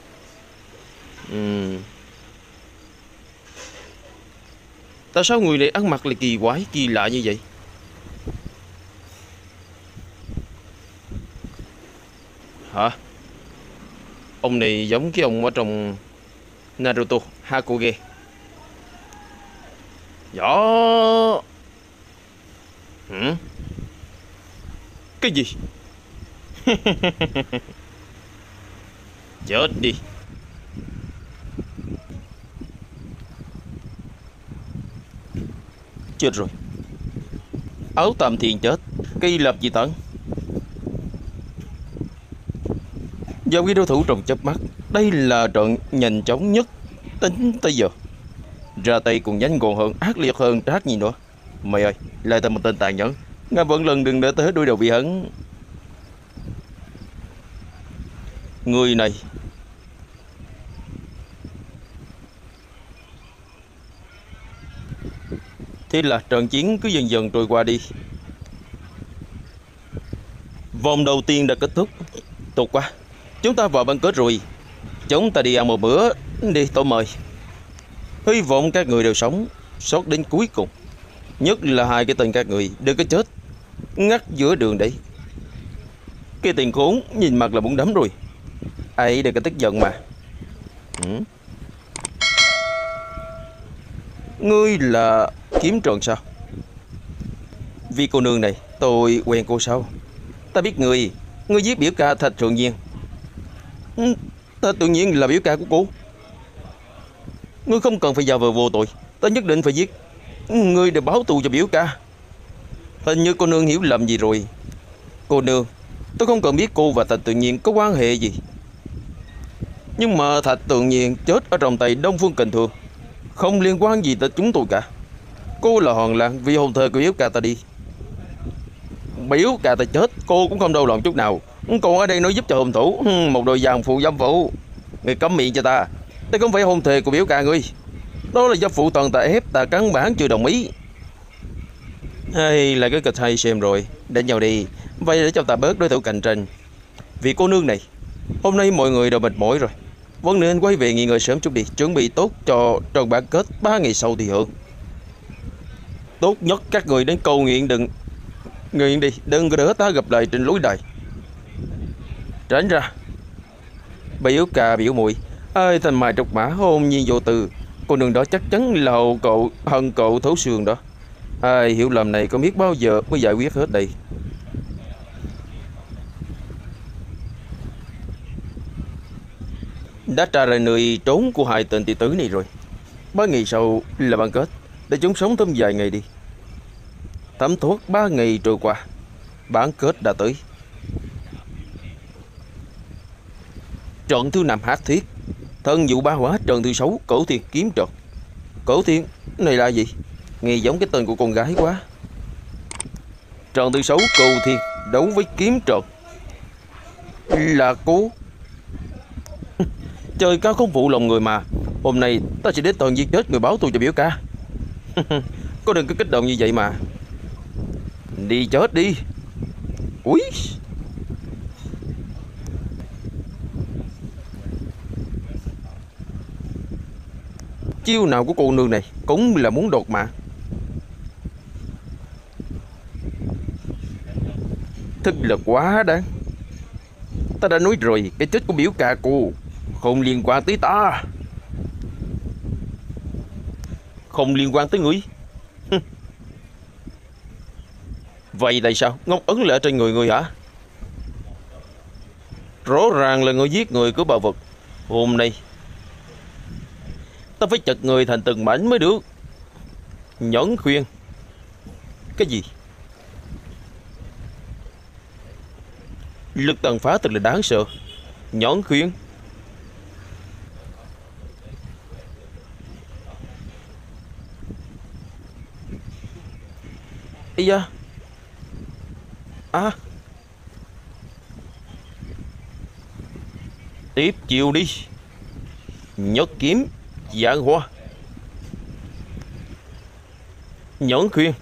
Ừ. Tại sao người này ăn mặc là kỳ quái, kỳ lạ như vậy? Hả? Ông này giống cái ông ở trong Naruto, Hakuge. Dạ. Hử? Cái gì? Chết đi. Chết rồi. Áo Tam Thiên chết, Kỳ Lập dị tận. Giao với đối thủ trong chớp mắt. Đây là trận nhanh chóng nhất tính tới giờ. Ra tay còn nhanh gọn hơn, ác liệt hơn Trác gì nữa. Mày ơi, lại thêm một tên tàn nhẫn. Ngài vẫn lần đừng để tới đuôi đầu bị hắn. Người này. Thế là trận chiến cứ dần dần trôi qua đi. Vòng đầu tiên đã kết thúc. Tốt quá. Chúng ta vào bán kết rồi. Chúng ta đi ăn một bữa. Đi, tôi mời. Hy vọng các người đều sống sót đến cuối cùng. Nhất là hai cái tên các người đừng có chết ngắt giữa đường đấy. Cái tiền khốn nhìn mặt là muốn đấm rồi. Ấy đừng có tức giận mà. Ừ. Ngươi là Kiếm Trần sao? Vì cô nương này tôi quen cô sao? Ta biết người. Ngươi giết biểu ca Thạch Tự Nhiên. Ừ, ta tự nhiên là biểu ca của cô. Ngươi không cần phải giả vờ vô tội. Ta nhất định phải giết ngươi để báo thù cho biểu ca. Hình như cô nương hiểu lầm gì rồi. Cô nương, tôi không cần biết cô và Thạch Tự Nhiên có quan hệ gì. Nhưng mà Thạch Tự Nhiên chết ở trong tay Đông Phương Kình Thương, không liên quan gì tới chúng tôi cả. Cô là Hoàng Lan vì hôn thê của biểu ca ta đi. Biểu ca ta chết cô cũng không đau lòng chút nào. Còn ở đây nói giúp cho hung thủ. Một đôi giang phụ dâm phụ. Người cấm miệng cho ta. Đây không phải hôn thê của biểu ca ngươi. Đó là do phụ toàn ta ép, ta căn bản chưa đồng ý. Hay là cái kịch hay xem rồi. Đánh nhau đi. Vậy để cho ta bớt đối thủ cạnh tranh. Vì cô nương này, hôm nay mọi người đều mệt mỏi rồi, vẫn nên quay về nghỉ ngơi sớm chút đi. Chuẩn bị tốt cho trận bán kết ba ngày sau thì hơn. Tốt nhất các người đến cầu nguyện đừng nguyện đi. Đừng có đỡ ta gặp lại trên lối đài. Tránh ra. Biểu ca biểu muội ơi, thành mai trục mã hôn nhiên vô từ. Cô nương đó chắc chắn là hậu cậu hận cậu thấu xương đó. Ai hiểu lầm này không biết bao giờ mới giải quyết hết đây. Đã tra ra nơi trốn của hai tên tỷ tử này rồi. Ba ngày sau là bán kết. Để chúng sống thêm vài ngày đi. Thấm thoát ba ngày trôi qua, bán kết đã tới. Trận thứ năm hát thiết. Thân vụ ba hóa trận thứ sáu Cổ Thiên kiếm trận. Cổ Thiên này là gì? Nghe giống cái tên của con gái quá. Trận thứ sáu Cổ Thiên đấu với kiếm trận. Là cô. Trời cao không phụ lòng người mà. Hôm nay ta sẽ đến toàn giết chết người báo thù cho biểu ca. Cô đừng có kích động như vậy mà. Đi chết đi. Úi. Chiêu nào của cô nương này cũng là muốn đột mà. Thật là quá đáng. Ta đã nói rồi, cái chết của biểu ca cô không liên quan tới ta. Không liên quan tới ngươi. Vậy tại sao ngón ấn lại ở trên người ngươi hả? Rõ ràng là người giết người của bà vật. Hôm nay ta phải chặt người thành từng mảnh mới được. Nhẫn khuyên. Cái gì? Lực tàn phá thật là đáng sợ. Nhẫn khuyên. Ây da. À. Tiếp chiều đi. Nhất kiếm dạng hoa. Nhẫn khuyên.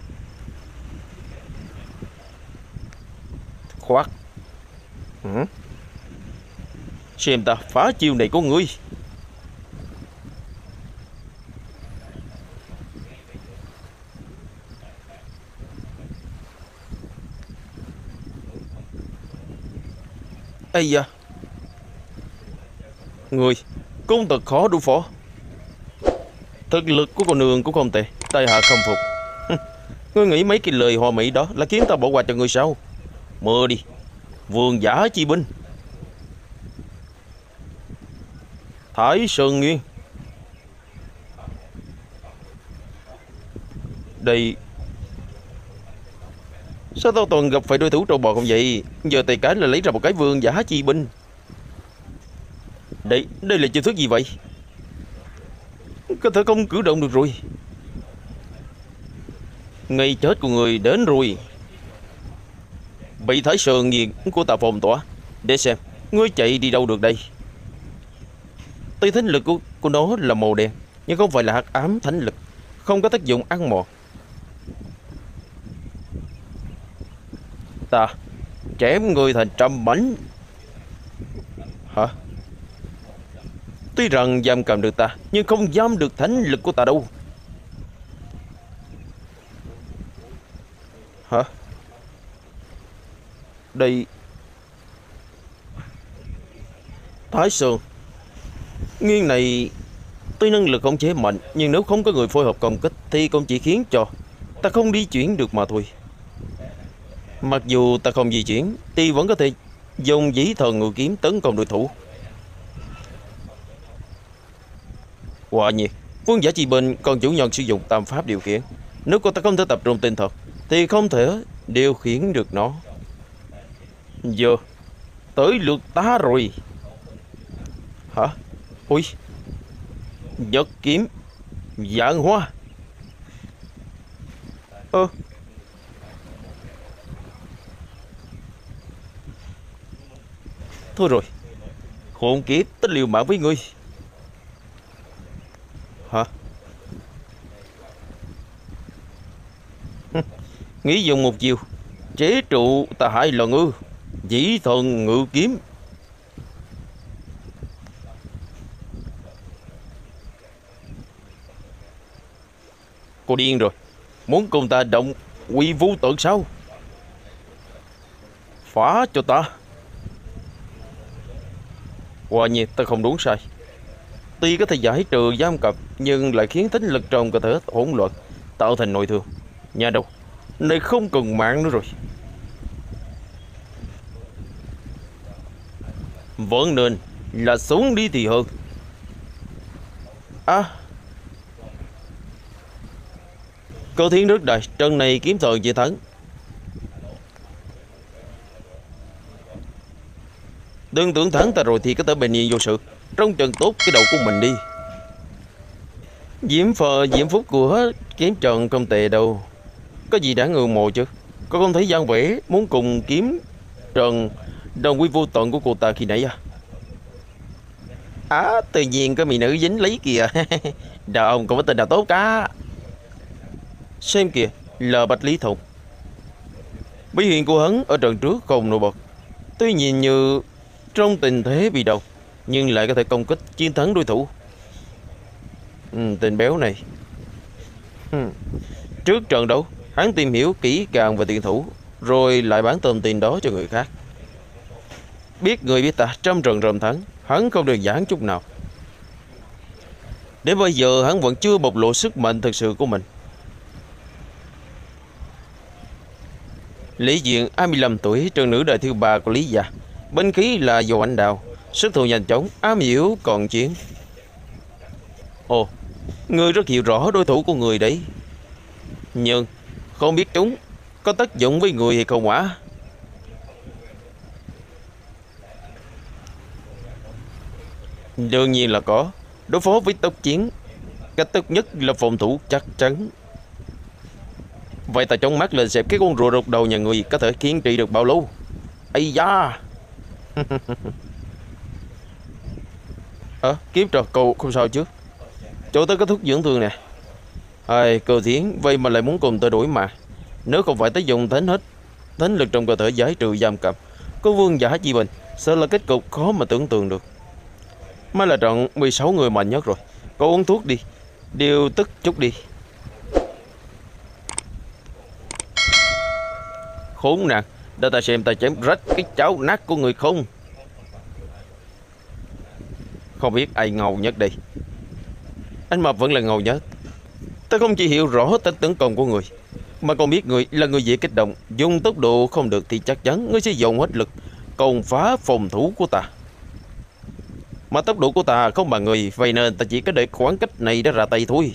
Khoát. Ừ. Xem ta phá chiêu này của ngươi. Ây da. Người cũng thật khó đối phó. Thực lực của con nương cũng không tệ. Tai hạ không phục. Ngươi nghĩ mấy cái lời hoa mỹ đó là khiến ta bỏ qua cho ngươi sao? Mơ đi. Vương giả chi binh. Thái Sơn Nguyên. Đây. Sao tao toàn gặp phải đối thủ trâu bò không vậy? Giờ tay cái là lấy ra một cái vương giả chi binh. Đây, đây là chiêu thức gì vậy? Có thể không cử động được rồi. Ngày chết của người đến rồi. Bị Thái Sơn nghiền của ta phong tỏa. Để xem, ngươi chạy đi đâu được đây? Tuy thánh lực của, của nó là màu đen, nhưng không phải là hắc ám thánh lực, không có tác dụng ăn mòn. Ta chém người thành trăm mảnh. Hả? Tuy rằng giam cầm được ta, nhưng không giam được thánh lực của ta đâu. Hả? Đây. Thái Sơn Nghiên này tuy năng lực khống chế mạnh, nhưng nếu không có người phối hợp công kích thì cũng chỉ khiến cho ta không di chuyển được mà thôi. Mặc dù ta không di chuyển thì vẫn có thể dùng dĩ thần ngự kiếm tấn công đối thủ. Quả nhiên, vương giả chi bên còn chủ nhân sử dụng tam pháp điều khiển. Nếu cô ta không thể tập trung tinh thần thì không thể điều khiển được nó. Giờ tới lượt ta rồi. Hả? Ui. Nhật kiếm dạng hoa. Ơ. Thôi rồi, hồn kiếp tất liều mạng với ngươi. Hả? Nghĩ dùng một chiều chế trụ ta hai lần ư? Dĩ thần ngự kiếm. Cô điên rồi. Muốn cùng ta động quy vu tượng sao? Phá cho ta. Quả nhiên ta không đúng sai. Tuy có thể giải trừ giam cầm, nhưng lại khiến thánh lực trong cơ thể hỗn loạn, tạo thành nội thương. Nhà đâu, này không cần mạng nữa rồi. Vẫn nên là xuống đi thì hơn. À, Cơ Thiên nước đại, trận này kiếm thần chỉ thắng. Đừng tưởng thắng ta rồi thì có thể bình yên vô sự. Trong trận tốt cái đầu của mình đi. Diễm phờ diễm phúc của kiếm trần không tệ đâu. Có gì đáng ngưỡng mộ chứ? Có không thấy gian vẽ muốn cùng kiếm trần đồng quy vô tận của cô ta khi nãy à? À, tự nhiên có mỹ nữ dính lấy kìa. Đàn ông không có tình nào tốt cả. Xem kìa, là Bạch Lý Thục. Bí hiện của hắn ở trận trước không nổi bật. Tuy nhìn như trong tình thế bị động, nhưng lại có thể công kích chiến thắng đối thủ. Ừ, tên béo này. Ừ. Trước trận đấu, hắn tìm hiểu kỹ càng về tuyển thủ, rồi lại bán tôm tiền đó cho người khác. Biết người biết ta, trăm trận trăm thắng, hắn không đơn giản chút nào. Đến bây giờ hắn vẫn chưa bộc lộ sức mạnh thực sự của mình. Lý Diện hai mươi lăm tuổi, trưởng nữ đời thứ ba của Lý gia. Binh khí là dầu anh đào, sức thủ nhanh chóng, am hiểu còn chiến. Ồ, người rất hiểu rõ đối thủ của người đấy. Nhưng không biết chúng có tác dụng với người hay không hả? Đương nhiên là có. Đối phó với tốc chiến, cách tốt nhất là phòng thủ chắc chắn. Vậy ta chống mắt lên xem cái con rùa rụt đầu nhà người có thể kiên trì được bao lâu. Ây da. Ờ, à, kiếm trò cậu không sao chứ? Chỗ tới có thuốc dưỡng thương nè. Ai, Cơ Thiến, vậy mà lại muốn cùng tôi đuổi mà. Nếu không phải tới dùng thánh hết thánh lực trong cơ thể giải trừ giam cầm, có vương giả chi bình, sợ là kết cục khó mà tưởng tượng được. Mới là trận mười sáu người mạnh nhất rồi. Cậu uống thuốc đi, điều tức chút đi. Khốn nạn, để ta xem ta chém rách cái cháo nát của người không. Không biết ai ngầu nhất đây. Anh Mập vẫn là ngầu nhất. Ta không chỉ hiểu rõ cách tấn công của người, mà còn biết người là người dễ kích động. Dùng tốc độ không được thì chắc chắn người sẽ dùng hết lực công phá phòng thủ của ta. Mà tốc độ của ta không bằng người, vậy nên ta chỉ có để khoảng cách này để ra tay thôi.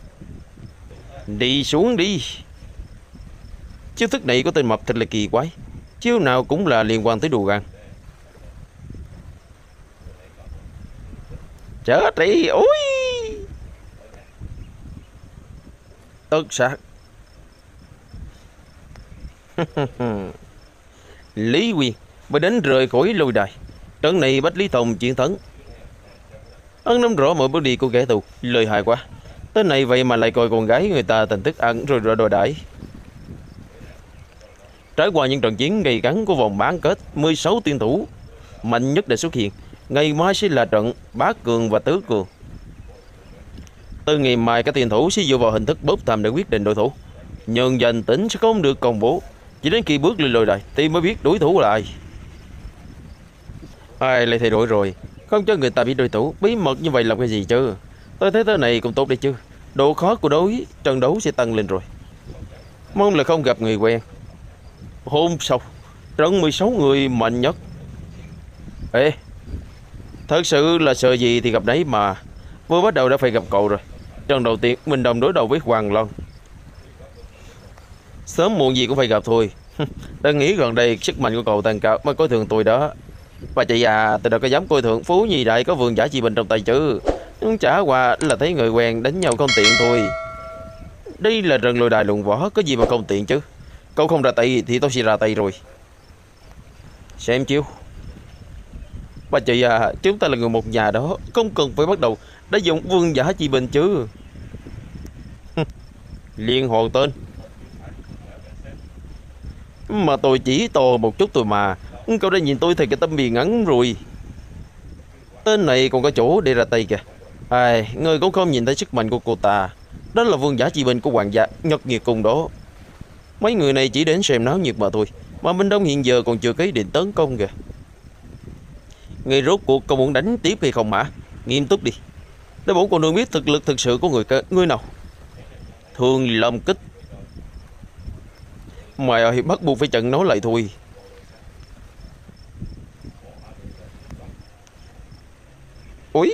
Đi xuống đi. Chiêu thức này của tên Mập thật là kỳ quái. Chiêu nào cũng là liên quan tới đồ gan. Chết đi, ôi. Tất sát. Lý Quyên mới đến rời khỏi lôi đài. Trận này Bách Lý Thông chiến thắng. Hắn nắm rõ mọi bước đi của kẻ thù, lợi hại quá. Tên này vậy mà lại coi con gái người ta thành thức ăn rồi rồi đòi đãi. Trải qua những trận chiến gay cấn của vòng bán kết, mười sáu tuyển thủ mạnh nhất đã xuất hiện. Ngày mai sẽ là trận bá cường và tứ cường. Từ ngày mai các tuyển thủ sẽ dựa vào hình thức bốc thăm để quyết định đối thủ. Nhưng danh tính sẽ không được công bố, chỉ đến khi bước lên lôi đài thì mới biết đối thủ là ai. Ai lại thay đổi rồi, không cho người ta biết đối thủ. Bí mật như vậy làm cái gì chứ? Tôi thấy thế này cũng tốt đấy chứ. Độ khó của đối trận đấu sẽ tăng lên rồi. Mong là không gặp người quen. Hôm sau, trận mười sáu người mạnh nhất. Ê, thật sự là sợ gì thì gặp đấy mà. Vừa bắt đầu đã phải gặp cậu rồi. Trận đầu tiên mình đồng đối đầu với Hoàng Long. Sớm muộn gì cũng phải gặp thôi. Đang nghĩ gần đây sức mạnh của cậu tăng cao mới coi thường tôi đó. Và chị à, tôi đâu có dám coi thường Phú Nhi Đại có vương giả chi bình trong tay chứ. Nhưng trả qua là thấy người quen đánh nhau không tiện thôi. Đây là rừng lôi đài luận võ, có gì mà không tiện chứ. Cậu không ra tay thì tôi sẽ ra tay rồi. Xem chiêu. Bà chị à, chúng ta là người một nhà đó, không cần phải bắt đầu đã dùng vương giả chi bình chứ. Liên hoàn tên. Mà tôi chỉ to một chút thôi mà. Cậu đã nhìn tôi thì cái tâm bì ngắn rồi. Tên này còn có chỗ để ra tay kìa. Ai, người cũng không nhìn thấy sức mạnh của cô ta. Đó là vương giả chi bình của hoàng gia Nhật Nguyệt Cung đó. Mấy người này chỉ đến xem náo nhiệt mà thôi. Mà Minh Đông hiện giờ còn chưa cái định tấn công kìa. Người rốt cuộc cậu muốn đánh tiếp hay không hả? Nghiêm túc đi. Để bổn cô nương biết thực lực thực sự của người người nào. Thường Lâm Kích. Mày ơi, bắt buộc phải chặn nó lại thôi. Ôi.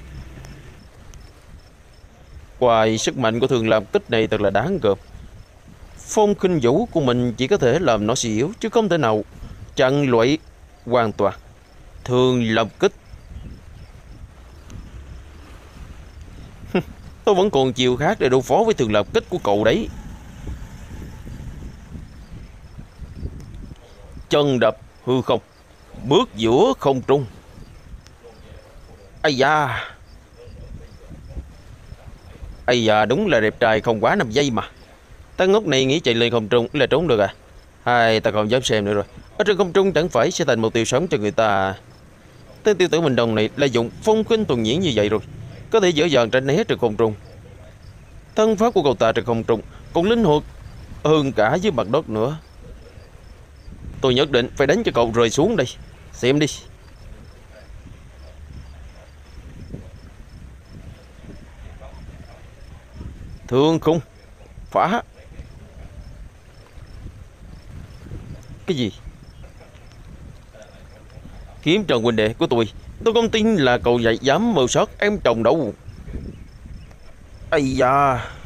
Hoài, sức mạnh của Thường Lâm Kích này thật là đáng gờm. Phong khinh vũ của mình chỉ có thể làm nó suy yếu, chứ không thể nào chặn loại hoàn toàn. Thường Lâm Kích. Tôi vẫn còn chiều khác để đối phó với Thường Lâm Kích của cậu đấy. Chân đập hư không, bước giữa không trung. Ây da. Ây da, đúng là đẹp trai không quá năm giây mà. Ta ngốc này nghĩ chạy lên không trung là trốn được à? Hai, ta không dám xem nữa rồi. Ở trên không trung chẳng phải sẽ thành một tiêu sống cho người ta. Tên tiêu tử Minh Đồng này là dụng phong khinh tuần nhiễn như vậy rồi, có thể dễ dàng tránh né trên không trung. Thân pháp của cậu ta trên không trung còn linh hoạt hơn cả dưới mặt đất nữa. Tôi nhất định phải đánh cho cậu rơi xuống đây. Xem đi. Thương khung. Phá. Cái gì? Kiếm Trần huynh đệ của tôi. Tôi không tin là cậu vậy dám mưu sát em chồng đâu. Ây da.